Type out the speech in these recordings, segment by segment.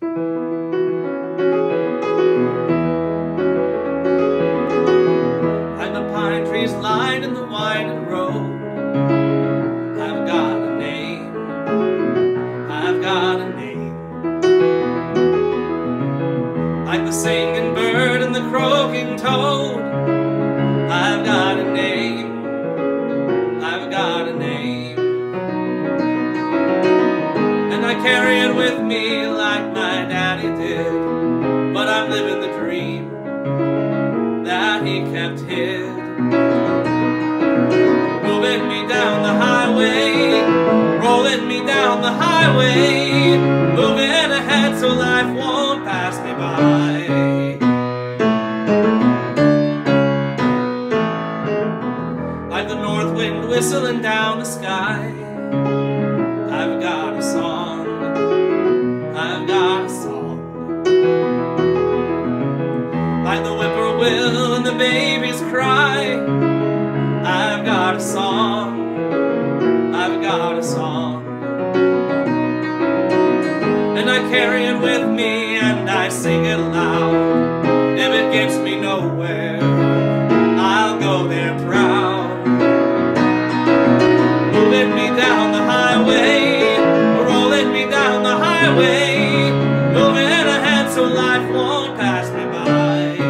Like the pine trees lined in the winding road, I've got a name, I've got a name. Like the singing bird and the croaking toad, I've got a name, I've got a name. And I carry it with me like my daddy did, but I'm living the dream that he kept hid. Moving me down the highway, rolling me down the highway, moving ahead so life won't pass me by. Like the north wind whistling down the sky, I've got a song, I've got a song. Like the whippoorwill and the baby's cry, I've got a song, I've got a song. And I carry it with me and I sing it loud. If it gets me nowhere, I'll go there proud. Moving me down the highway, rolling me down the highway, moving ahead so life won't pass me by.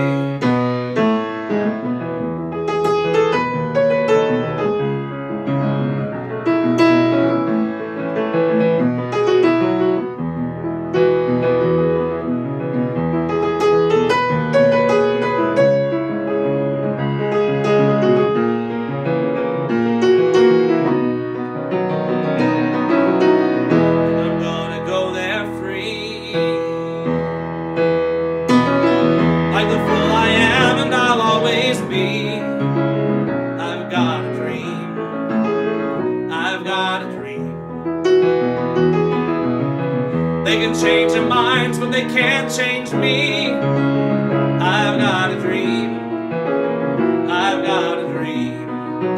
They can change their minds, but they can't change me. I've got a dream, I've got a dream.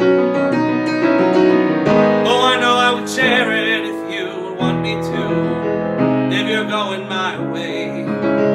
Oh, I know I would share it if you would want me to. If you're going my way,